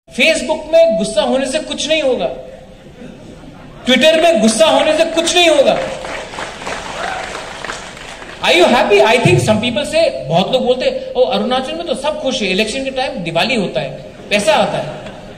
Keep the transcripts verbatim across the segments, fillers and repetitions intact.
Facebook में गुस्सा होने से कुछ नहीं होगा, ट्विटर में गुस्सा होने से कुछ नहीं होगा। Are you happy? I think some people say, बहुत लोग बोलते हैं ओ अरुणाचल में तो सब खुश है, इलेक्शन के टाइम दिवाली होता है, पैसा आता है।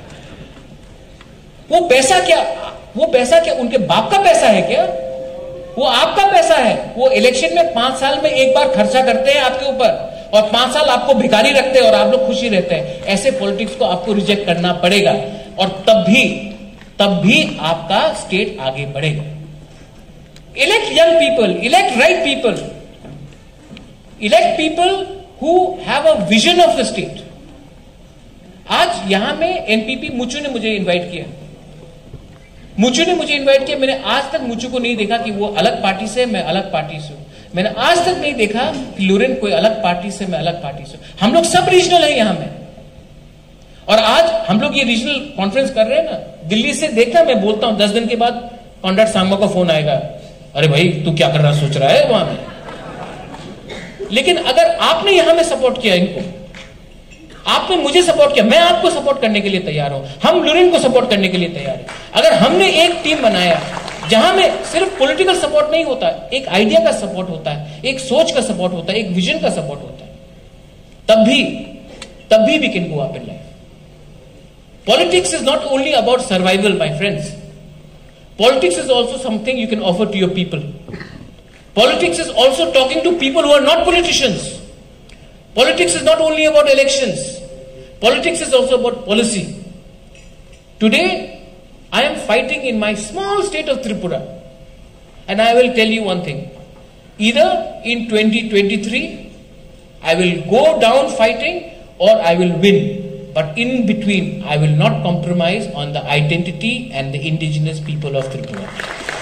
वो पैसा क्या, वो पैसा क्या उनके बाप का पैसा है क्या? वो आपका पैसा है। वो इलेक्शन में पांच साल में एक बार खर्चा करते हैं आपके ऊपर और पांच साल आपको भिखारी रखते हैं और आप लोग खुशी रहते हैं। ऐसे पॉलिटिक्स को आपको रिजेक्ट करना पड़ेगा और तब भी तब भी आपका स्टेट आगे बढ़ेगा। Elect young people, elect right people, elect people who have a vision of the state. आज यहां में एनपीपी मुचू ने मुझे इनवाइट किया, मुचू ने मुझे इनवाइट किया। मैंने आज तक मुचू को नहीं देखा कि वो अलग पार्टी से मैं अलग पार्टी से हूं। मैंने आज तक नहीं देखा कि लुरेन कोई अलग पार्टी से मैं अलग पार्टी से हूं। हम लोग सब रीजनल है यहां में। और आज हम लोग ये रीजनल कॉन्फ्रेंस कर रहे हैं ना, दिल्ली से देखना मैं बोलता हूं दस दिन के बाद कॉन्ट्रैक्ट सांगमा का फोन आएगा, अरे भाई तू क्या कर रहा सोच रहा है वहां में। लेकिन अगर आपने यहां में सपोर्ट किया इनको, आपने मुझे सपोर्ट किया, मैं आपको सपोर्ट करने के लिए तैयार हूं, हम लुरेन को सपोर्ट करने के लिए तैयार हैं। अगर हमने एक टीम बनाया जहां में सिर्फ पॉलिटिकल सपोर्ट नहीं होता, एक आइडिया का सपोर्ट होता है, एक सोच का सपोर्ट होता है, एक विजन का सपोर्ट होता है, तब भी तब भी we can go up in life. Politics is not only about survival my friends, politics is also something you can offer to your people. Politics is also talking to people who are not politicians. Politics is not only about elections. Politics is also about policy. Today, I am fighting in my small state of Tripura. And I will tell you one thing. Either in twenty twenty-three, I will go down fighting or I will win. But in between, I will not compromise on the identity and the indigenous people of Tripura.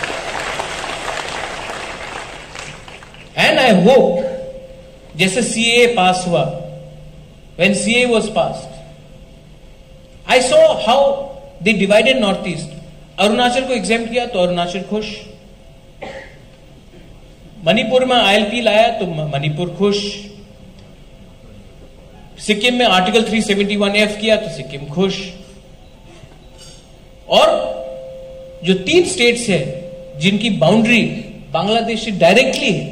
And I hope, जैसे CA pass हुआ, when C A A was passed, I saw how they divided North East. Arunachal को exempt किया तो अरुणाचल खुश, मणिपुर में ILP लाया तो मणिपुर खुश, सिक्किम में article three seventy one F किया तो सिक्किम खुश। और जो तीन स्टेट्स है जिनकी बाउंड्री बांग्लादेश से डायरेक्टली है,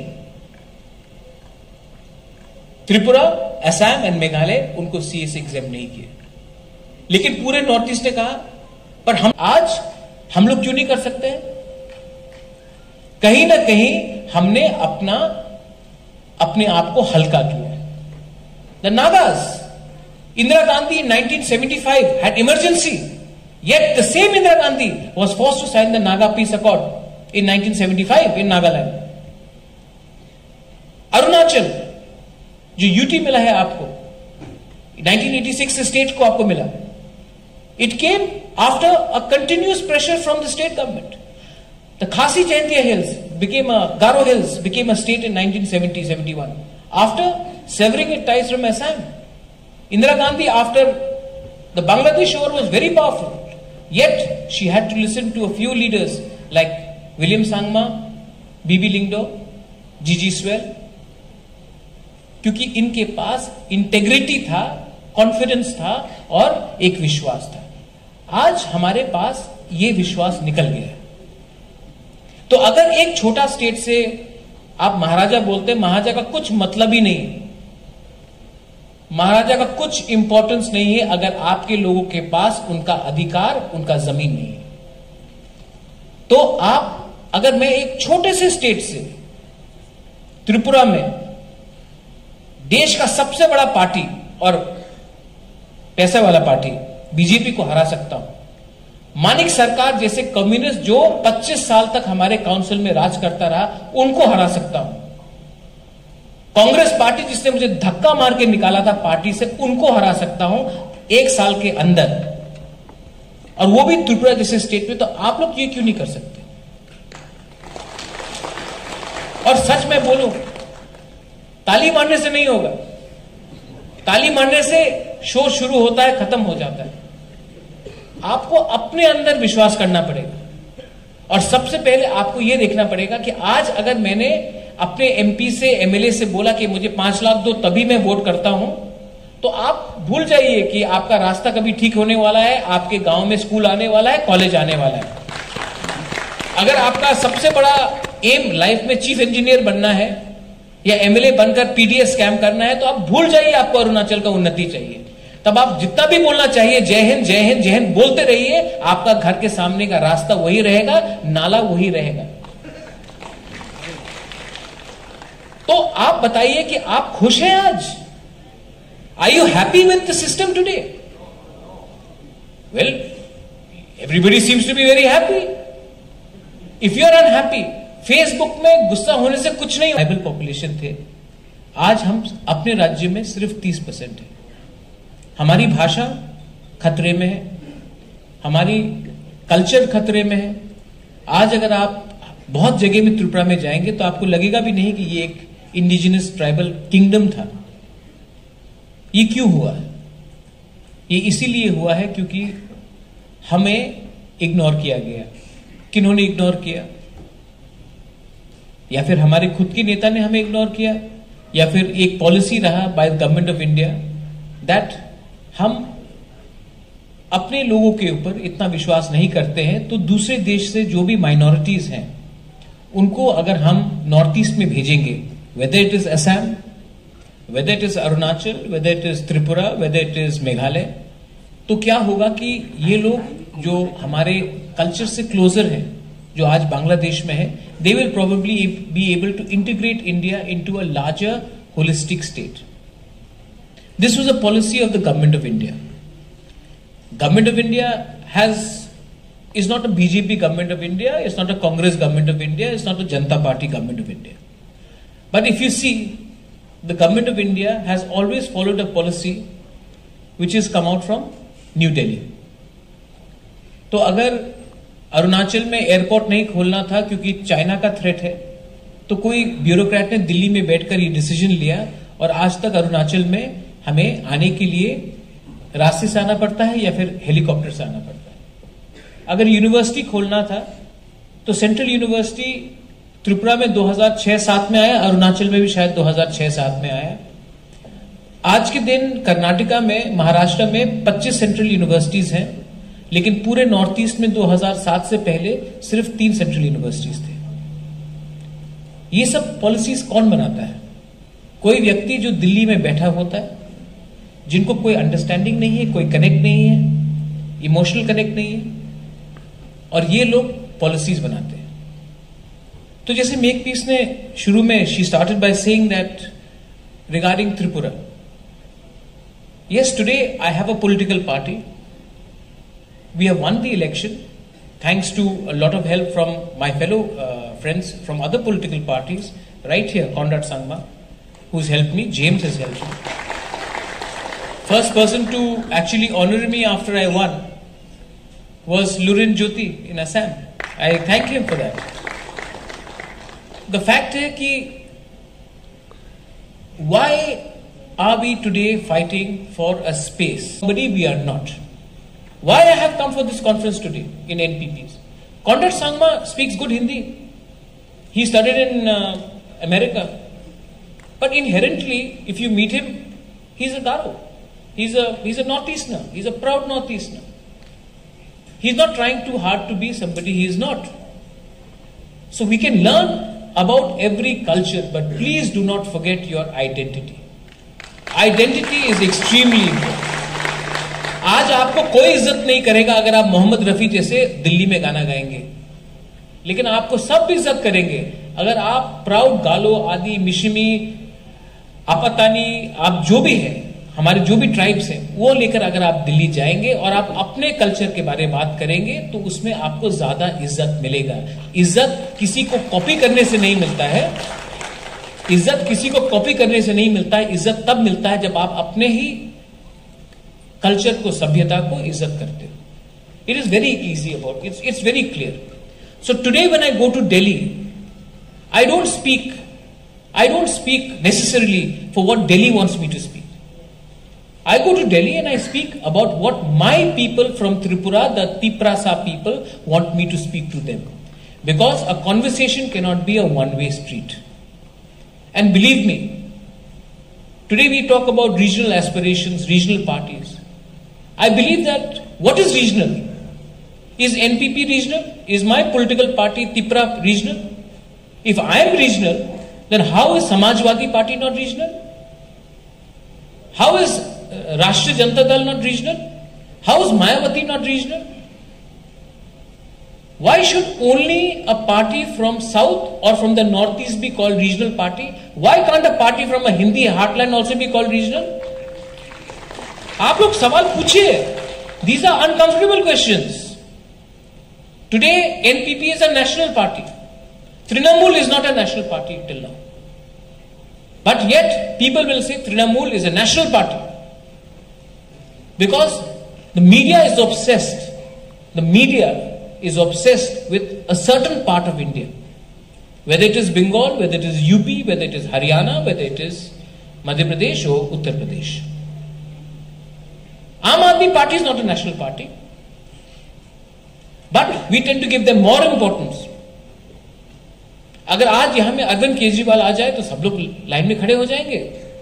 त्रिपुरा, असम एंड मेघालय, उनको सीए से एग्जाम नहीं किए। लेकिन पूरे नॉर्थ ईस्ट ने कहा पर हम आज हम लोग क्यों नहीं कर सकते हैं? कहीं ना कहीं हमने अपना अपने आप को हल्का किया है। The Nagas, Indira Gandhi in nineteen seventy-five had emergency, yet the same Indira Gandhi was forced to sign the Naga Peace Accord in nineteen seventy-five in Nagaland. Arunachal जो यूटी मिला है आपको, नाइनटीन एटी सिक्स से स्टेट को आपको मिला, it came after a continuous pressure from the state government. The Khasi Jaintia hills became a Garo hills became a state in nineteen seventy seventy one after severing its ties from Assam. Indira Gandhi, after the Bangladesh war, was very powerful, yet she had to listen to a few leaders like William Sangma, Bibi Lingdo, Gigi Swell, क्योंकि इनके पास integrity था, confidence था और एक विश्वास था। आज हमारे पास ये विश्वास निकल गया है। तो अगर एक छोटा स्टेट से आप महाराजा बोलते हैं, महाराजा का कुछ मतलब ही नहीं है, महाराजा का कुछ इंपॉर्टेंस नहीं है अगर आपके लोगों के पास उनका अधिकार, उनका जमीन नहीं है। तो आप, अगर मैं एक छोटे से स्टेट से, त्रिपुरा में देश का सबसे बड़ा पार्टी और पैसे वाला पार्टी बीजेपी को हरा सकता हूं, मानिक सरकार जैसे कम्युनिस्ट जो पच्चीस साल तक हमारे काउंसिल में राज करता रहा, उनको हरा सकता हूं, कांग्रेस पार्टी जिसने मुझे धक्का मार के निकाला था पार्टी से, उनको हरा सकता हूं एक साल के अंदर, और वो भी त्रिपुरा जैसे स्टेट में। तो आप लोग ये क्यों नहीं कर सकते? और सच में बोलूं, ताली मारने से नहीं होगा, ताली मारने से शो शुरू होता है, खत्म हो जाता है। आपको अपने अंदर विश्वास करना पड़ेगा और सबसे पहले आपको यह देखना पड़ेगा कि आज अगर मैंने अपने एमपी से, एमएलए से बोला कि मुझे पांच लाख दो तभी मैं वोट करता हूं, तो आप भूल जाइए कि आपका रास्ता कभी ठीक होने वाला है, आपके गांव में स्कूल आने वाला है, कॉलेज आने वाला है। अगर आपका सबसे बड़ा एम लाइफ में चीफ इंजीनियर बनना है या एमएलए बनकर पीडीएस स्कैम करना है, तो आप भूल जाइए आपको अरुणाचल का उन्नति चाहिए। तब आप जितना भी बोलना चाहिए जय हिंद जय हिंद जय हिंद बोलते रहिए, आपका घर के सामने का रास्ता वही रहेगा, नाला वही रहेगा। तो आप बताइए कि आप खुश हैं आज? Are you happy with the system today? Well, everybody seems to be very happy. If you are unhappy, Facebook में गुस्सा होने से कुछ नहीं। ट्राइबल पॉपुलेशन थे, आज हम अपने राज्य में सिर्फ तीस परसेंट है। हमारी भाषा खतरे में है, हमारी कल्चर खतरे में है। आज अगर आप बहुत जगह में त्रिपुरा में जाएंगे तो आपको लगेगा भी नहीं कि ये एक इंडिजिनस ट्राइबल किंगडम था। ये क्यों हुआ है? ये इसीलिए हुआ है क्योंकि हमें इग्नोर किया गया। किन्होंने इग्नोर किया? या फिर हमारे खुद के नेता ने हमें इग्नोर किया, या फिर एक पॉलिसी रहा by the government of India that हम अपने लोगों के ऊपर इतना विश्वास नहीं करते हैं, तो दूसरे देश से जो भी माइनॉरिटीज हैं उनको अगर हम नॉर्थ ईस्ट में भेजेंगे, whether it is Assam, whether it is Arunachal, whether it is Tripura, whether it is Meghalaya, तो क्या होगा कि ये लोग जो हमारे कल्चर से क्लोजर हैं, जो आज बांग्लादेश में है, they will probably be able to integrate India into a larger holistic state. This was a policy of the government of India. Government of India has is not a B J P government of India, it's not a Congress government of India, it's not a Janata Party government of India. But if you see, the government of India has always followed a policy which has come out from New Delhi. तो अगर अरुणाचल में airport नहीं खोलना था क्योंकि China का threat है, तो कोई ब्यूरोक्रेट ने दिल्ली में बैठकर ये डिसीजन लिया और आज तक अरुणाचल में हमें आने के लिए रास्ते से आना पड़ता है या फिर हेलीकॉप्टर से आना पड़ता है। अगर यूनिवर्सिटी खोलना था तो सेंट्रल यूनिवर्सिटी त्रिपुरा में दो हज़ार छह सात में आया, अरुणाचल में भी शायद दो हज़ार छह सात में आया। आज के दिन कर्नाटका में, महाराष्ट्र में पच्चीस सेंट्रल यूनिवर्सिटीज हैं, लेकिन पूरे नॉर्थ ईस्ट में दो हज़ार सात से पहले सिर्फ तीन सेंट्रल यूनिवर्सिटीज थे। ये सब पॉलिसीज कौन बनाता है? कोई व्यक्ति जो दिल्ली में बैठा होता है, जिनको कोई अंडरस्टैंडिंग नहीं है, कोई कनेक्ट नहीं है, इमोशनल कनेक्ट नहीं है, और ये लोग पॉलिसीज बनाते हैं। तो जैसे मेक पीस ने शुरू में, she started by saying that regarding Tripura, yes today I have a political party, we have won the election thanks to a lot of help from my fellow friends from other political parties right here, Conrad Sangma who's helped me, James has helped me. First person to actually honor me after I won was Lurin Jyoti in Assam. I thank him for that. The fact है कि why are we today fighting for a space? Somebody we are not. Why I have come for this conference today in N P Ps? Conrad Sangma speaks good Hindi. He studied in uh, America. But inherently, if you meet him, he's a Garo. He's a he's a Northeasterner. He's a proud Northeasterner. He's not trying too hard to be somebody he is not. So we can learn about every culture, but please do not forget your identity. Identity is extremely important. आज आपको कोई इज्जत नहीं करेगा अगर आप मोहम्मद रफी जैसे दिल्ली में गाना गाएंगे, लेकिन आपको सब इज्जत करेंगे अगर आप प्राउड गालो आदि मिशिमी आपतानी, आप जो भी है, हमारे जो भी ट्राइब्स हैं, वो लेकर अगर आप दिल्ली जाएंगे और आप अपने कल्चर के बारे में बात करेंगे तो उसमें आपको ज्यादा इज्जत मिलेगा। इज्जत किसी को कॉपी करने से नहीं मिलता है, इज्जत किसी को कॉपी करने से नहीं मिलता है। इज्जत तब मिलता है जब आप अपने ही कल्चर को, सभ्यता को इज्जत करते हो। It is very easy about it's it's very clear. So today when I go to Delhi, I don't speak, I don't speak necessarily for what Delhi wants me to speak. I go to Delhi and I speak about what my people from Tripura, the Tiprasa people, want me to speak to them. Because a conversation cannot be a one-way street. And believe me, Today we talk about regional aspirations, regional parties. I believe that what is regional? Is N P P regional? Is my political party Tipra regional? If I am regional, then how is Samajwadi Party not regional? How is uh, Rashtriya Janata Dal not regional? How is Mayawati not regional? Why should only a party from south or from the northeast be called regional party? Why can't a party from a Hindi heartland also be called regional? आप लोग सवाल पूछिए. These are uncomfortable questions. Today N P P is a national party. Trinamool is not a national party till now. But yet people will say Trinamool is a national party. Because the media is obsessed. The media is obsessed with a certain part of India. Whether it is Bengal, whether it is U P, whether it is Haryana, whether it is Madhya Pradesh or Uttar Pradesh. Aam Aadmi Party is not a national party. But we tend to give them more importance. अगर आज यहां में अरविंद केजरीवाल आ जाए तो सब लोग line में खड़े हो जाएंगे.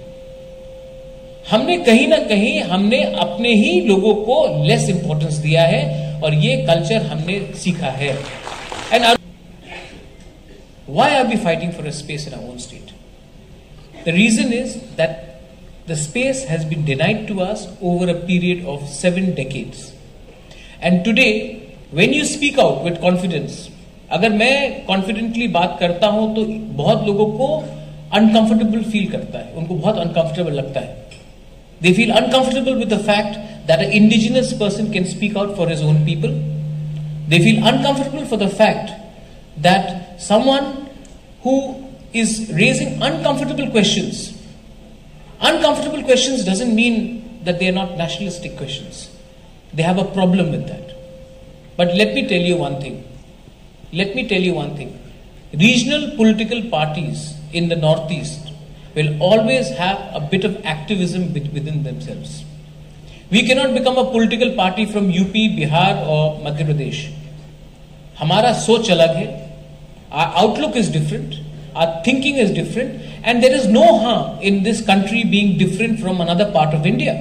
हमने कहीं ना कहीं हमने अपने ही लोगों को लेस इंपॉर्टेंस दिया है और ये कल्चर हमने सीखा है. And why are we fighting for a space in our own state? The reason is that the space has been denied to us over a period of seven decades. And today when you speak out with confidence, अगर मैं confidently बात करता हूं तो बहुत लोगों को uncomfortable feel करता है, उनको बहुत अनकंफर्टेबल लगता है. They feel uncomfortable with the fact that an indigenous person can speak out for his own people. They feel uncomfortable for the fact that someone who is raising uncomfortable questions. Uncomfortable questions doesn't mean that they are not nationalistic questions. They have a problem with that. But let me tell you one thing. Let me tell you one thing. Regional political parties in the Northeast will always have a bit of activism within themselves. We cannot become a political party from U P, Bihar or Madhya Pradesh. हमारा सोच अलग है. Our outlook is different. Our thinking is different. And there is no harm in this country being different from another part of India.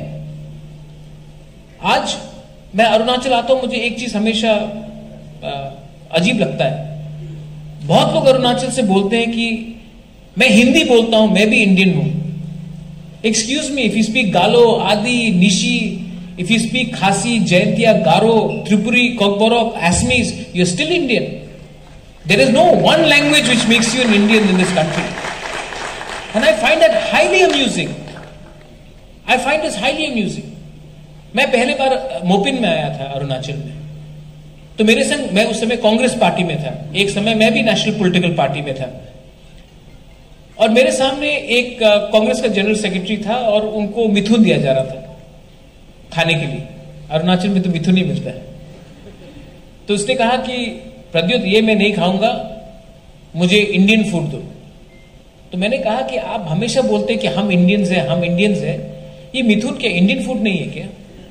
आज मैं अरुणाचल आता हूं, मुझे एक चीज हमेशा अजीब लगता है. बहुत लोग अरुणाचल से बोलते हैं कि मैं हिंदी बोलता हूं, मैं भी इंडियन हूं. Excuse me, if you speak Galo, Adi, Nishi, if you speak Khasi, Jaintia, Garo, Tripuri, Kokborok, Assamese, you are still Indian. There is no one language which makes you an Indian in this country. And I find that highly amusing. I find this highly amusing. मैं पहले बार मोपिन में आया था अरुणाचल में, तो मेरे संग, मैं उस समय कांग्रेस पार्टी में था. एक समय मैं भी नेशनल पॉलिटिकल पार्टी में था. और मेरे सामने एक कांग्रेस का जनरल सेक्रेटरी था और उनको मिथुन दिया जा रहा था खाने के लिए. अरुणाचल में तो मिथुन ही मिलता है. तो उसने कहा कि प्रद्युत, ये मैं नहीं खाऊंगा, मुझे इंडियन फूड दो. तो मैंने कहा कि आप हमेशा बोलते हैं कि हम इंडियंस हैं, हम इंडियंस हैं. ये मिथुन क्या इंडियन फूड नहीं है क्या?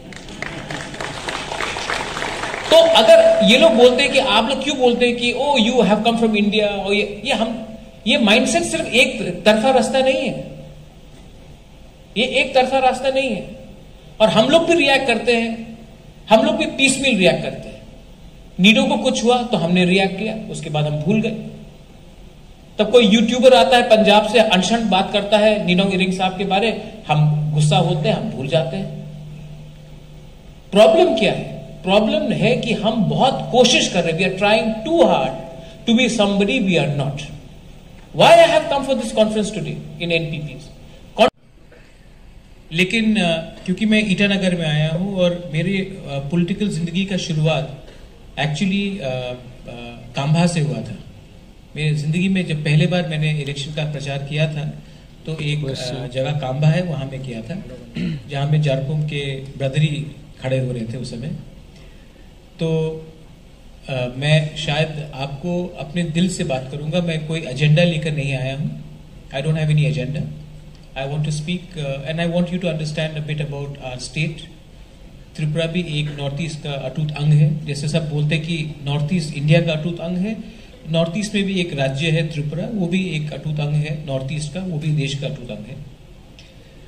तो अगर ये लोग बोलते हैं कि आप लोग क्यों बोलते हैं कि oh you have come from India, और ये, ये हम ये माइंडसेट सिर्फ एक तरफा रास्ता नहीं है. ये एक तरफा रास्ता नहीं है. और हम लोग भी रिएक्ट करते हैं. हम लोग भी पीसमिल रिएक्ट करते हैं. नीडो को कुछ हुआ तो हमने रिएक्ट किया, उसके बाद हम भूल गए. तब कोई यूट्यूबर आता है पंजाब से, अनशन बात करता है नीनोंग इरिंग साहब के बारे, हम गुस्सा होते हैं, हम भूल जाते हैं. प्रॉब्लम क्या है? प्रॉब्लम है कि हम बहुत कोशिश कर रहे हैं. We are trying to hard to be somebody we are not. Why I have come for this conference today in N P P? लेकिन क्योंकि मैं ईटानगर में आया हूं और मेरे पॉलिटिकल जिंदगी का शुरुआत एक्चुअली काम्भा से हुआ था. मेरी जिंदगी में जब पहले बार मैंने इलेक्शन का प्रचार किया था तो एक जगह काम्भा है, वहां में किया था, जहां में जारपुम के ब्रदरी खड़े हो रहे थे उस समय. तो Uh, मैं शायद आपको अपने दिल से बात करूंगा. मैं कोई एजेंडा लेकर नहीं आया हूं. I don't have any agenda. I want to speak and I want you to understand a bit about our state. Tripura भी एक नॉर्थ ईस्ट का अटूट अंग है. जैसे सब बोलते हैं कि नॉर्थ ईस्ट इंडिया का अटूट अंग है, नॉर्थ ईस्ट में भी एक राज्य है त्रिपुरा, वो भी एक अटूट अंग है नॉर्थ ईस्ट का, वो भी देश का अटूट अंग है.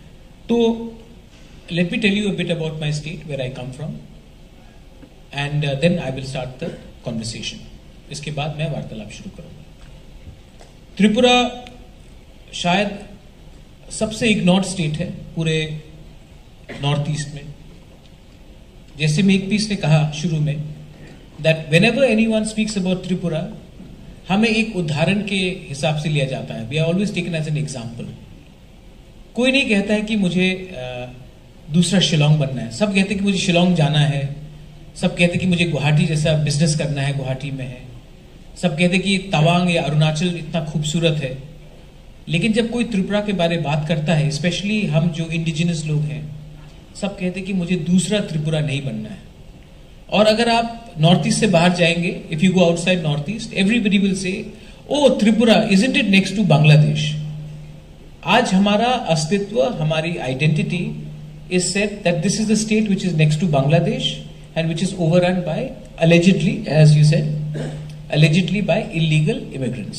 तो let me tell you a bit about my state, where I come from, and uh, then I will start the conversation. इसके बाद मैं वार्तालाप शुरू करूंगा। त्रिपुरा शायद सबसे इग्नोर्ड स्टेट है पूरे नॉर्थ ईस्ट में। जैसे मेक पीस ने कहा शुरू में, that whenever anyone speaks about Tripura, हमें एक उदाहरण के हिसाब से लिया जाता है। We are always taken as an example. कोई नहीं कहता है कि मुझे uh, दूसरा शिलोंग बनना है। सब कहते हैं कि मुझे शिलोंग जाना है। सब कहते हैं कि मुझे गुवाहाटी जैसा बिजनेस करना है, गुवाहाटी में है। सब कहते हैं कि तवांग या अरुणाचल इतना खूबसूरत है। लेकिन जब कोई त्रिपुरा के बारे में बात करता है, स्पेशली हम जो इंडिजिनस लोग हैं, सब कहते हैं कि मुझे दूसरा त्रिपुरा नहीं बनना है। और अगर आप नॉर्थ ईस्ट से बाहर जाएंगे, if you go outside north east, everybody will say, oh Tripura, isn't it next to Bangladesh? आज हमारा अस्तित्व, हमारी identity is said that this is the state which is next to Bangladesh and which is overrun by, allegedly, as you said, allegedly by illegal immigrants.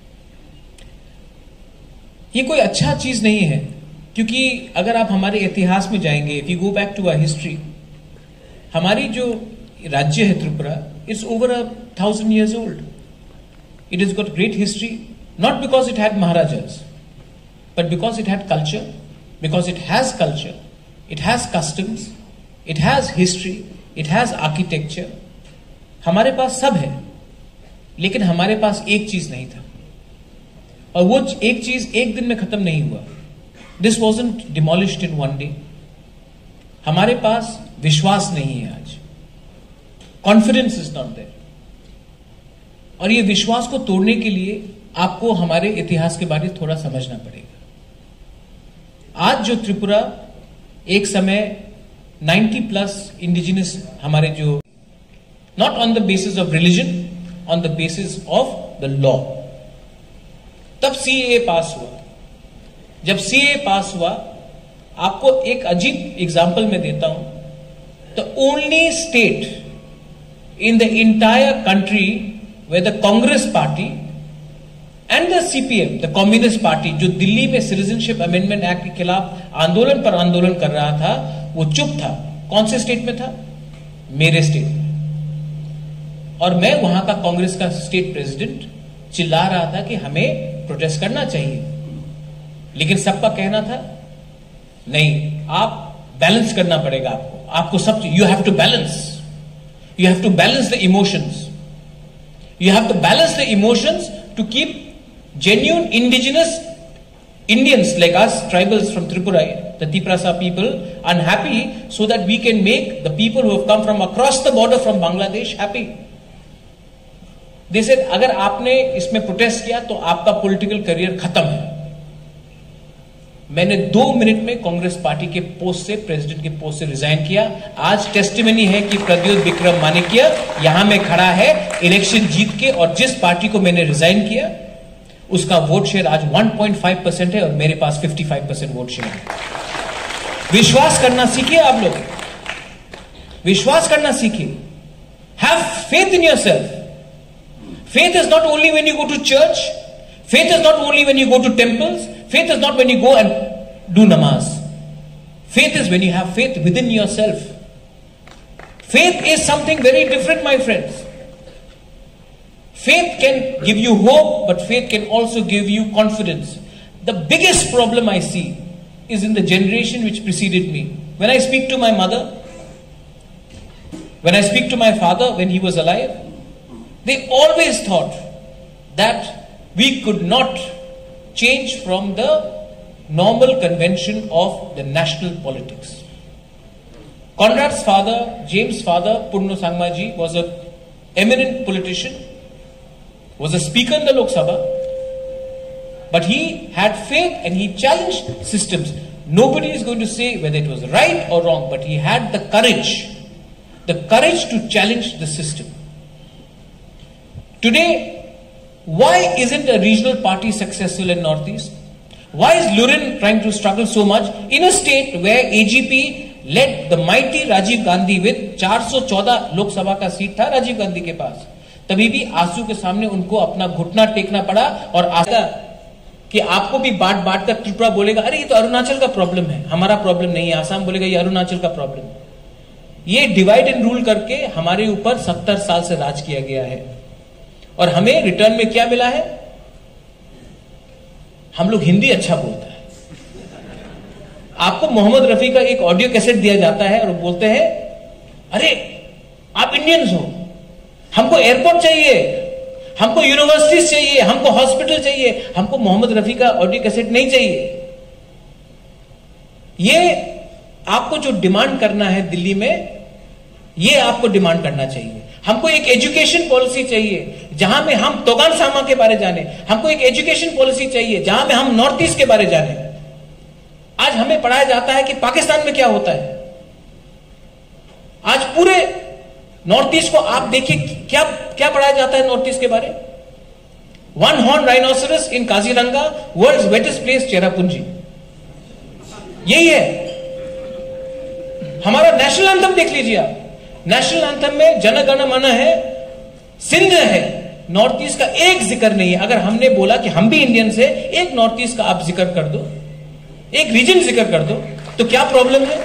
ये कोई अच्छा चीज नहीं है, क्योंकि अगर आप हमारे इतिहास में जाएंगे, if you go back to our history, हमारी जो राज्य है Tripura, it's over a thousand years old. It has got great history, not because it had Maharajas, but because it had culture, because it has culture. It has customs, it has history, it has architecture. हमारे पास सब है, लेकिन हमारे पास एक चीज नहीं था, और वो एक चीज एक दिन में खत्म नहीं हुआ। This wasn't demolished in one day. हमारे पास विश्वास नहीं है आज, कॉन्फिडेंस इज नॉट देयर। और ये विश्वास को तोड़ने के लिए आपको हमारे इतिहास के बारे में थोड़ा समझना पड़ेगा। आज जो त्रिपुरा, एक समय नब्बे प्लस इंडिजिनस हमारे जो, not on the basis of religion, on the basis of the law, तब सीएए पास हुआ। जब सीएए पास हुआ, आपको एक अजीब एग्जांपल मैं देता हूं, the only state in the entire country where the Congress party and the CPM, the communist party, जो दिल्ली में सिटीजनशिप अमेंडमेंट एक्ट के खिलाफ आंदोलन पर आंदोलन कर रहा था, वो चुप था। कौन से स्टेट में था? मेरे स्टेट में। और मैं वहां का कांग्रेस का स्टेट प्रेसिडेंट चिल्ला रहा था कि हमें प्रोटेस्ट करना चाहिए, लेकिन सबका कहना था नहीं, आप बैलेंस करना पड़ेगा, आपको आपको सब, you have to balance, you have to balance the emotions, you have to balance the emotions to keep genuine indigenous Indians like us, tribals from Tripura, the Tiprasa people, unhappy, so that we can make the people who have come from across the border from Bangladesh happy. They said, अगर आपने इसमें protest किया तो आपका political career खत्म है। मैंने दो मिनट में कांग्रेस पार्टी के पोस्ट से, प्रेसिडेंट के पोस्ट से रिजाइन किया। आज टेस्टिमनी है कि प्रद्योत विक्रम मानिक्य यहां में खड़ा है इलेक्शन जीत के, और जिस पार्टी को मैंने रिजाइन किया उसका वोट शेयर आज वन पॉइंट फाइव परसेंट है और मेरे पास fifty five percent vote share है। विश्वास करना सीखिए आप लोग, विश्वास करना सीखिए। Have faith in yourself. Faith is not only when you go to church, faith is not only when you go to temples, faith is not when you go and do नमाज। Faith is when you have faith within yourself. Faith is something very different my friends. Faith can give you hope, but faith can also give you confidence. The biggest problem I see is in the generation which preceded me. When I speak to my mother, when I speak to my father when he was alive, they always thought that we could not change from the normal convention of the national politics. Conrad's father, James' father, Purno Sangmaji, was an eminent politician, was a speaker in the Lok Sabha, but he had faith and he challenged systems. Nobody is going to say whether it was right or wrong, but he had the courage, the courage to challenge the system. Today, why isn't a regional party successful in Northeast? Why is Lurin trying to struggle so much in a state where A G P led the mighty Rajiv Gandhi with four hundred fourteen Lok Sabha का seat था राजीव गांधी के पास, तभी भी आंसू के सामने उनको अपना घुटना टेकना पड़ा और आगे कि आपको भी बांट बांट कर त्रिपुरा बोलेगा अरे ये तो अरुणाचल का प्रॉब्लम है, हमारा प्रॉब्लम नहीं है। आसाम बोलेगा ये अरुणाचल का प्रॉब्लम है। ये डिवाइड एंड रूल करके हमारे ऊपर सत्तर साल से राज किया गया है और हमें रिटर्न में क्या मिला है? हम लोग हिंदी अच्छा बोलते हैं। आपको मोहम्मद रफी का एक ऑडियो कैसेट दिया जाता है और बोलते हैं अरे आप इंडियंस हो, हमको एयरपोर्ट चाहिए, हमको यूनिवर्सिटीज चाहिए, हमको हॉस्पिटल चाहिए, हमको मोहम्मद रफी का ऑडियो कैसेट नहीं चाहिए। ये आपको जो डिमांड करना है दिल्ली में, ये आपको डिमांड करना चाहिए। हमको एक एजुकेशन पॉलिसी चाहिए जहां में हम तोगान सामा के बारे जाने, हमको एक एजुकेशन पॉलिसी चाहिए जहां में हम नॉर्थ ईस्ट के बारे जाने। आज हमें पढ़ाया जाता है कि पाकिस्तान में क्या होता है। आज पूरे नॉर्थ ईस्ट को आप देखिए, क्या क्या पढ़ाया जाता है नॉर्थ ईस्ट के बारे? One horn rhinoceros in Kaziranga, world's wettest place Cherrapunji, यही है। हमारा नेशनल एंथम देख लीजिए आप, नेशनल एंथम में जन गण मन है, सिंध है, नॉर्थ ईस्ट का एक जिक्र नहीं है। अगर हमने बोला कि हम भी इंडियंस है, एक नॉर्थ ईस्ट का आप जिक्र कर दो, एक रीजन जिक्र कर दो, तो क्या प्रॉब्लम है?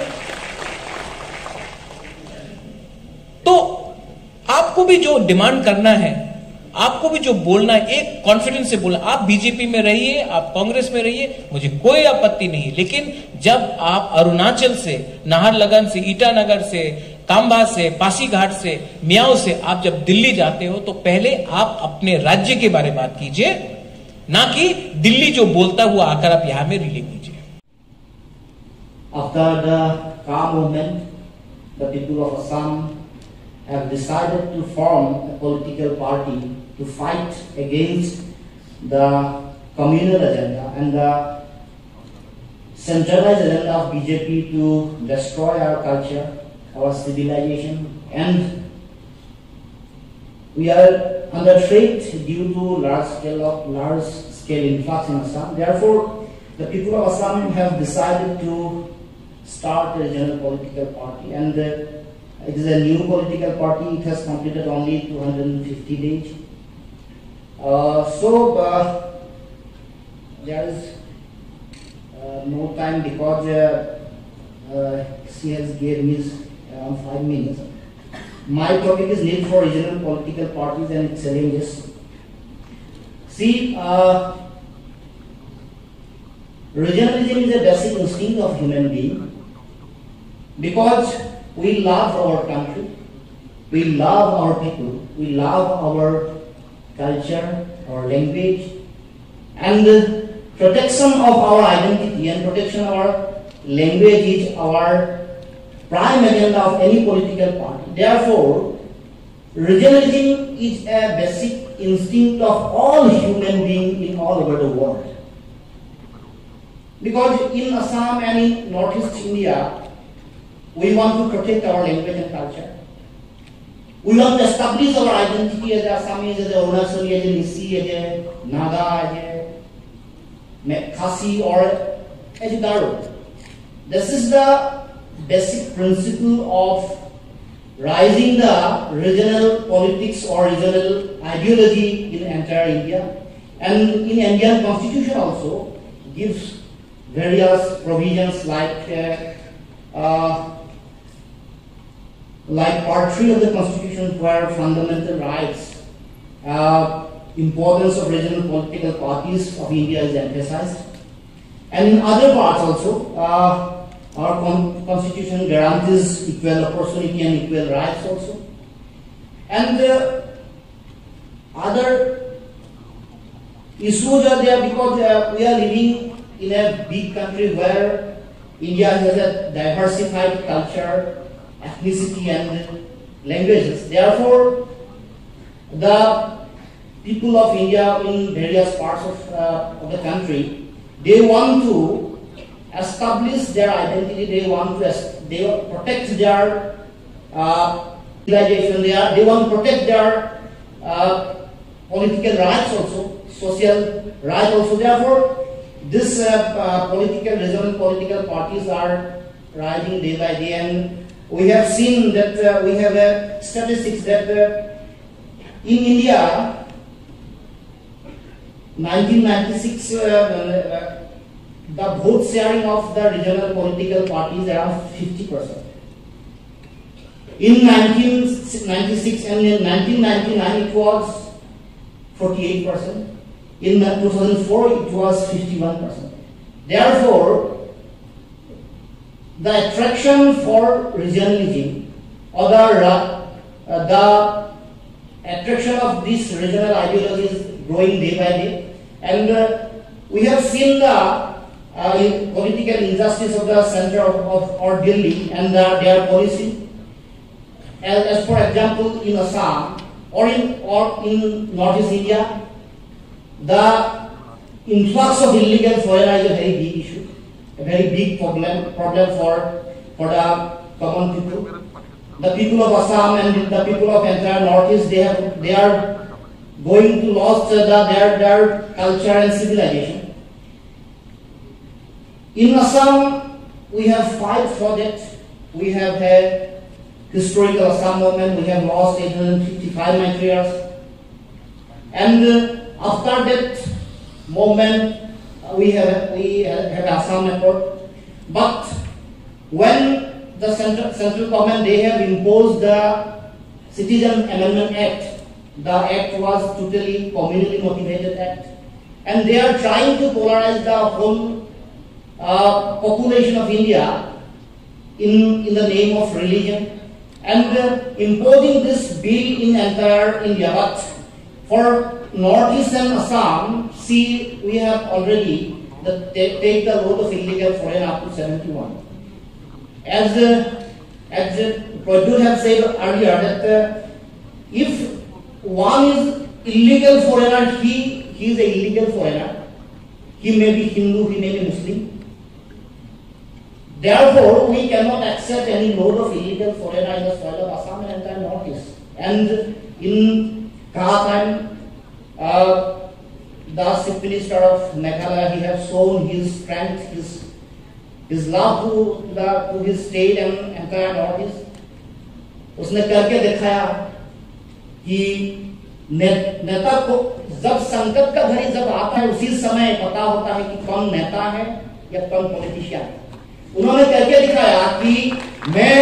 तो आपको भी जो डिमांड करना है, आपको भी जो बोलना है, एक कॉन्फिडेंस से बोलना। आप बीजेपी में रहिए, आप कांग्रेस में रहिए, मुझे कोई आपत्ति नहीं, लेकिन जब आप अरुणाचल से, नाहरलगन से, ईटानगर से, कांबा से, पासीघाट से, मियाओ से आप जब दिल्ली जाते हो तो पहले आप अपने राज्य के बारे में बात कीजिए, ना कि दिल्ली जो बोलता हुआ आकर आप यहां में रिले कीजिए। After the Ka movement, the people of Assam have decided to form a political party to fight against the communal agenda and the centralized agenda of B J P to destroy our culture, our civilization, and we are under threat due to large scale of large scale influx in Assam. Therefore, the people of Assam have decided to start a regional political party, and uh, it is a new political party. It has completed only two hundred fifty days. Uh, so uh, there is uh, no time because uh, uh, she has given me around five minutes. My topic is need for regional political parties and its challenges. See, uh, regionalism is a basic instinct of human being. Because we love our country, we love our people, we love our culture, our language, and protection of our identity and protection of our language is our prime agenda of any political party. Therefore, regionalism is a basic instinct of all human beings in all over the world. Because in Assam and in Northeast India, we want to protect our language and culture. We want to establish our identity as Assamese, as a Arunachali, as a Nisi, as a Naga, as a Khasi, or as a Garo. This is the basic principle of rising the regional politics or regional ideology in entire India. And in Indian Constitution also gives various provisions like uh, uh, like part three of the Constitution, where fundamental rights, uh, importance of regional political parties of India is emphasized. And in other parts also, uh, our con Constitution guarantees equal opportunity and equal rights also. And uh, other issues are there because uh, we are living in a big country where India has a diversified culture, ethnicity and languages. Therefore, the people of India in various parts of, uh, of the country, they want to establish their identity, they want to they protect their uh, civilization, they, are, they want to protect their uh, political rights also, social rights also. Therefore, this uh, uh, political, regional political parties are rising day by day, and we have seen that uh, we have uh, statistics that uh, in India, nineteen ninety-six, uh, uh, the vote sharing of the regional political parties around fifty percent. In nineteen ninety-six and in nineteen ninety-nine it was forty-eight percent. In two thousand four it was fifty-one percent. Therefore, the attraction for regionalism or the, uh, the attraction of this regional ideology is growing day by day, and uh, we have seen the uh, political injustice of the center of, of or Delhi and the, their policy. As, as for example, in Assam or in or in Northeast India, the influx of illegal foreigners is a very big issue, a very big problem problem for for the common people. The people of Assam and the people of entire Northeast, they have they are going to lose the, their their culture and civilization. In Assam, we have fight for that. We have a historical Assam movement. We have lost eight hundred fifty-five matriarchs, and uh, after that movement, uh, we have we have, have Assam Accord. But when the central, central government, they have imposed the Citizen Amendment Act. The act was totally communally motivated act, and they are trying to polarize the whole uh, population of India in, in the name of religion, and uh, imposing this bill in entire India. But for Northeastern Assam, see, we have already the, take the load of illegal foreign up to seventy-one. As uh, as uh, Pradyu have said earlier that uh, if one is illegal foreigner, he he is a illegal foreigner. He may be Hindu, he may be Muslim. Therefore, we cannot accept any load of illegal foreigner in the soil of Assam and entire Northeast. And in Kha time, uh, the Chief Minister of Meghalaya, he has shown his strength, his his love to the to his state and entire Northeast. उसने करके दिखाया कि ने, नेता को जब संकट का घड़ी जब आता है, उसी समय पता होता है कि कौन नेता है या कौन पॉलिटिशियन है। उन्होंने करके दिखाया कि मैं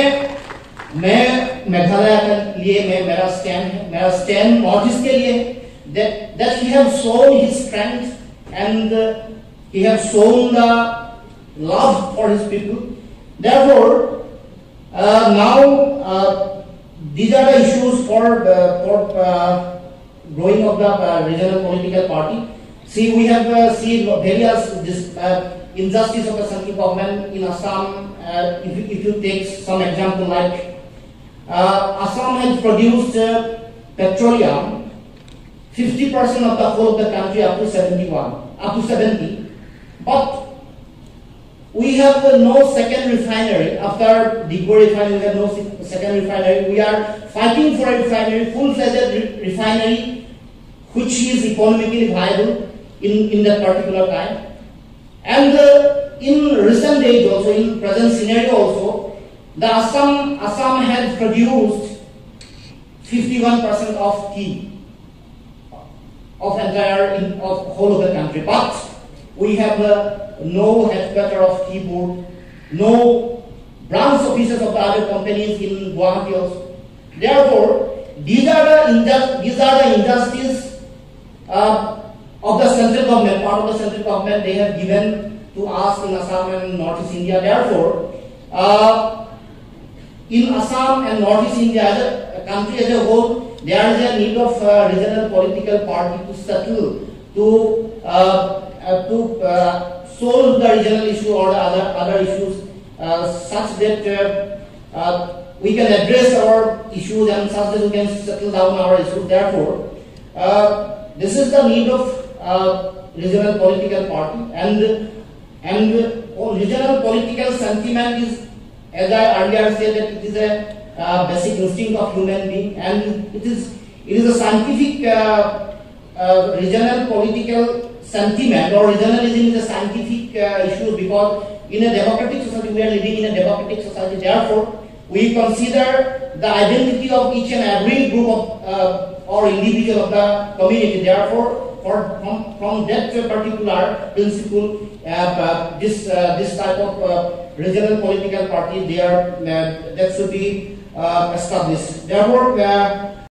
मैं मेघालय के लिए मैं मेरा स्टैंड है, मेरा स्टैंड नॉर्थ ईस्ट के लिए। that that he have shown his strength and uh, he have shown the love for his people. Therefore, uh, now uh, these are the issues for uh, for uh, growing of the uh, regional political party. See, we have uh, seen various this, uh, injustice of the central government in Assam. Uh, if, you, if you take some example like uh, Assam has produced uh, petroleum fifty percent of the whole of the country up to seventy-one, up to seventy, but we have uh, no second refinery. After Digbo refinery, we have no second refinery. We are fighting for a refinery, full-fledged re refinery, which is economically viable in, in that particular time. And uh, in recent days also, in present scenario also, the Assam, Assam has produced fifty-one percent of tea of entire in, of whole of the country, but we have uh, no headquarter of tea board, no branch offices of the other companies in Guwahati also. Therefore, these are the injust these are the injustices uh, of the central government, part of the central government they have given to us in Assam and Northeast India. Therefore, uh, in Assam and Northeast India as a country as a whole, there is a need of uh, regional political party to settle, to uh, uh, to uh, solve the regional issue or the other other issues uh, such that uh, uh, we can address our issues and such that we can settle down our issues. Therefore, uh, this is the need of uh, regional political party, and and uh, regional political sentiment is, as I earlier said, that it is a Uh, basic instinct of human being, and it is it is a scientific uh, uh, regional political sentiment, or regionalism is a scientific uh, issue, because in a democratic society we are living in a democratic society. Therefore, we consider the identity of each and every group of uh, or individual of the community. Therefore, for from, from that particular principle, uh, uh, this uh, this type of uh, regional political party, they are uh, that should be uh, established. Therefore, uh,